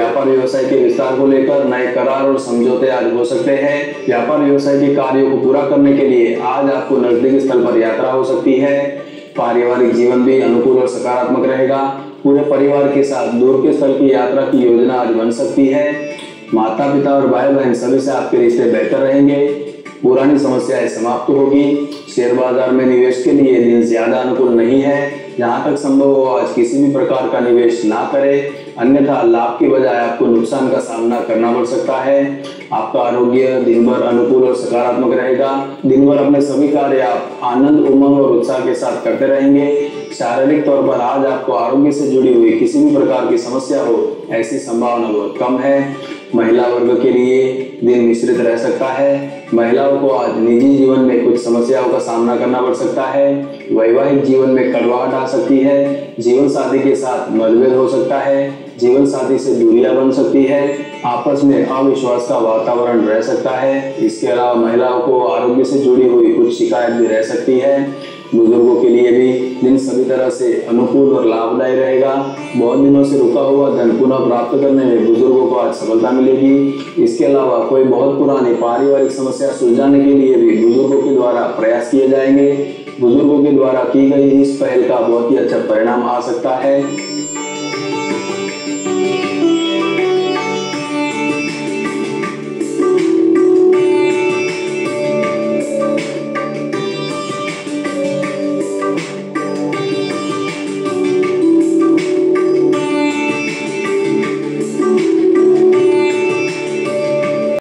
व्यापार व्यवसाय के विस्तार को लेकर नए करार और समझौते आज हो सकते हैं। व्यापार व्यवसाय के कार्यों को पूरा करने के लिए आज आपको नजदीकी स्थल पर यात्रा हो सकती है। पारिवारिक जीवन भी अनुकूल और सकारात्मक रहेगा। पूरे परिवार के साथ दूर के स्थल की यात्रा की योजना आज बन सकती है। माता पिता और भाई बहन सभी से आपके रिश्ते बेहतर रहेंगे। पुरानी समस्याएं समाप्त होगी। शेयर बाजार में निवेश के लिए दिन ज्यादा अनुकूल नहीं है। जहां तक संभव हो आज किसी भी प्रकार का निवेश ना करें, अन्यथा लाभ की बजाय आपको नुकसान का सामना करना पड़ सकता है। आपका आरोग्य दिन भर अनुकूल और सकारात्मक रहेगा। दिन भर अपने सभी कार्य आप आनंद, उमंग और उत्साह के साथ करते रहेंगे। शारीरिक तौर पर आज आपको आरोग्य से जुड़ी हुई किसी भी प्रकार की समस्या हो, ऐसी संभावना बहुत कम है। महिला वर्ग के लिए दिन मिश्रित रह सकता है। महिलाओं को आज निजी जीवन में कुछ समस्याओं का सामना करना पड़ सकता है। वैवाहिक जीवन में कड़वाहट आ सकती है। जीवन साथी के साथ मतभेद हो सकता है। जीवन साथी से दूरियां बन सकती है। आपस में अविश्वास का वातावरण रह सकता है। इसके अलावा महिलाओं को आरोग्य से जुड़ी हुई कुछ शिकायत भी रह सकती है। बुजुर्गों के लिए भी दिन सभी तरह से अनुकूल और लाभदायी रहेगा। बहुत दिनों से रुका हुआ धन पुनः प्राप्त करने में बुजुर्गों को आज सफलता मिलेगी। इसके अलावा कोई बहुत पुरानी पारिवारिक समस्या सुलझाने के लिए भी बुजुर्गों के द्वारा प्रयास किए जाएंगे। बुजुर्गों के द्वारा की गई इस पहल का बहुत ही अच्छा परिणाम आ सकता है।